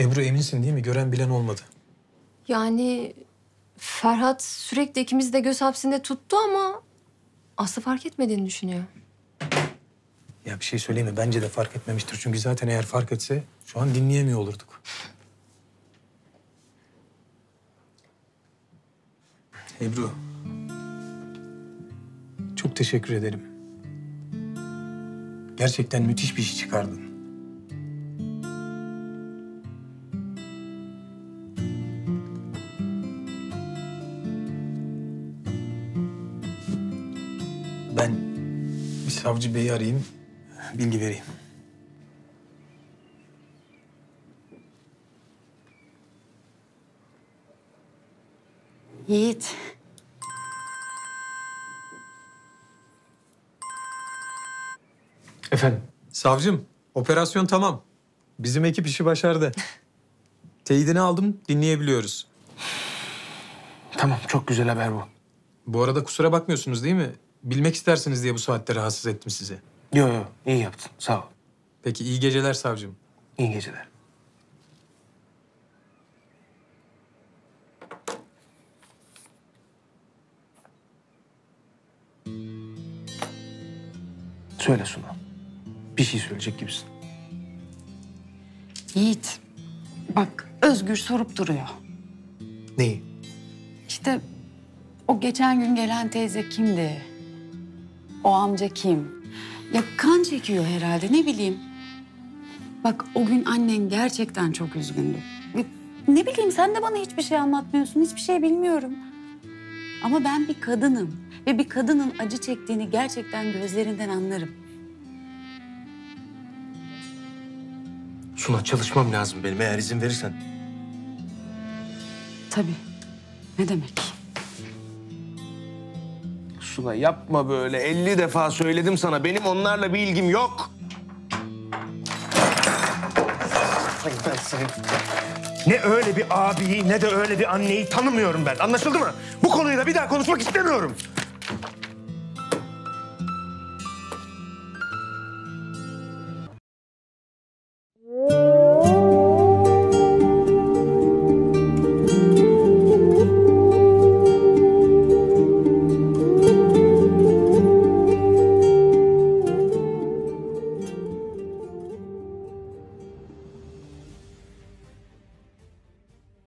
Ebru eminsin değil mi? Gören bilen olmadı. Yani Ferhat sürekli ikimizi de göz hapsinde tuttu ama Aslı fark etmediğini düşünüyor. Ya bir şey söyleyeyim mi? Bence de fark etmemiştir. Çünkü zaten eğer fark etse şu an dinleyemiyor olurduk. Ebru. Çok teşekkür ederim. Gerçekten müthiş bir iş çıkardın. Ben bir savcı beyi arayayım, bilgi vereyim. Yiğit. Efendim? Savcım, operasyon tamam. Bizim ekip işi başardı. Teyidini aldım, dinleyebiliyoruz. Tamam, çok güzel haber bu. Bu arada kusura bakmıyorsunuz değil mi? Bilmek istersiniz diye bu saatte rahatsız ettim sizi. Yo, iyi yaptın. Sağ ol. Peki iyi geceler savcım. İyi geceler. Söyle Suna. Bir şey söyleyecek gibisin. Yiğit. Bak Özgür sorup duruyor. Neyi? İşte o geçen gün gelen teyze kimdi? O amca kim? Ya kan çekiyor herhalde, ne bileyim. Bak o gün annen gerçekten çok üzgündü. Ne bileyim, sen de bana hiçbir şey anlatmıyorsun. Hiçbir şey bilmiyorum. Ama ben bir kadınım. Ve bir kadının acı çektiğini gerçekten gözlerinden anlarım. Suna, çalışmam lazım benim eğer izin verirsen. Tabii. Ne demek? Suna yapma böyle. 50 defa söyledim sana. Benim onlarla bir ilgim yok. Ben seni... Ne öyle bir abiyi ne de öyle bir anneyi tanımıyorum ben. Anlaşıldı mı? Bu konuyu da bir daha konuşmak istemiyorum.